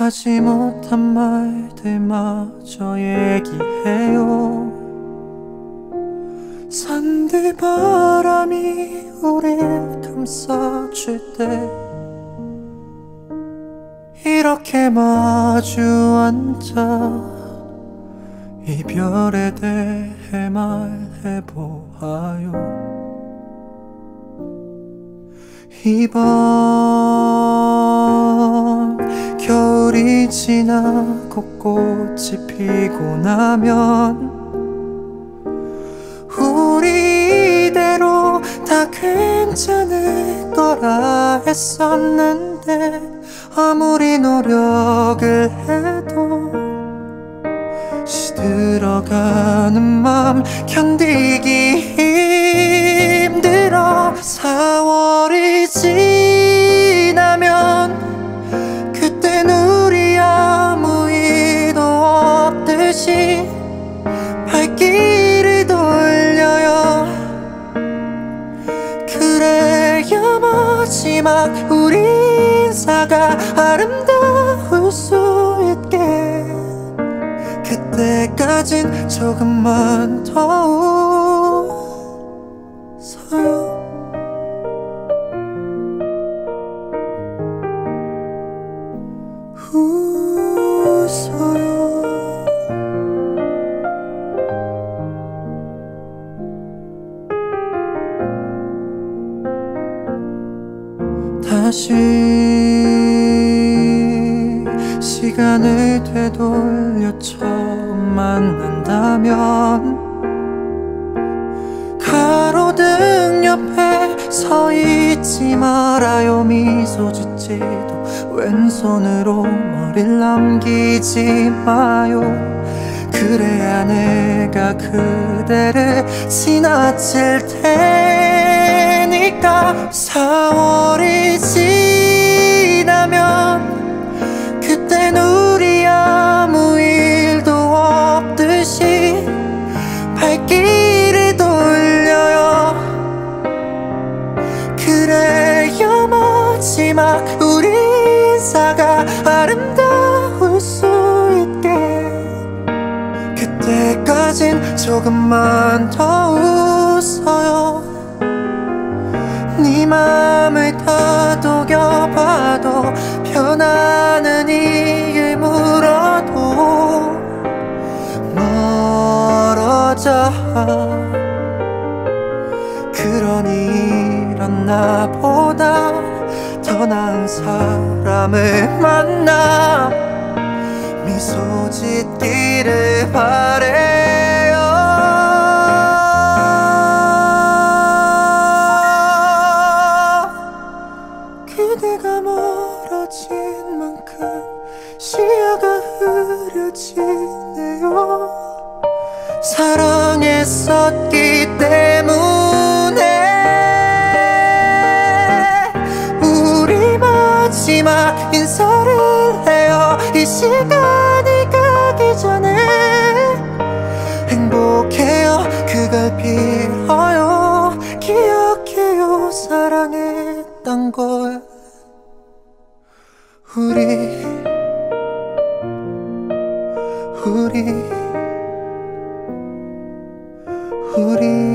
하지 못한 말들마저 얘기해요. 산들바람이 우릴 감싸줄 때 이렇게 마주 앉아 이별에 대해 말해보아요. 이번 겨울이 지나고 꽃이 피고 나면 우리 이대로 다 괜찮을 거라 했었는데 아무리 노력을 해도 시들어가는 맘 견디기 힘들어. 4월이 지나면 그땐 우리 아무 일도 없듯이 발길을 돌려요. 그래야 마지막 우리 인사가 아름다울 수 있게 그때까진 조금만 더 웃어요. 웃어요. 다시 시간을 되돌려 처음 만난다면 가로등 옆에 서 있지 말아요. 미소 짓지도 왼손으로 머리를 남기지 마요. 그래야 내가 그대를 지나칠 테니까. 4월이 지나면 그땐 우리 아무 일도 없듯이 발길을 돌려요. 그래야 마지막 우리 인사가 아름다울 수 있게 그때까진 조금만 더 웃어요. 네 맘을 다독여봐도 변하는 이유를 물어도 멀어져. 그러니 이런 나보다 더 나은 사람을 만나 미소 짓기를 바래요. 그대가 멀어진 만큼 시야가 흐려지네요. 사랑했었기 때문에 우리 마지막 인사를 해요. 이 시간이 가기 전에 행복해요. 그걸 빌어요. 기억해요. 사랑했던 걸. 우리 우리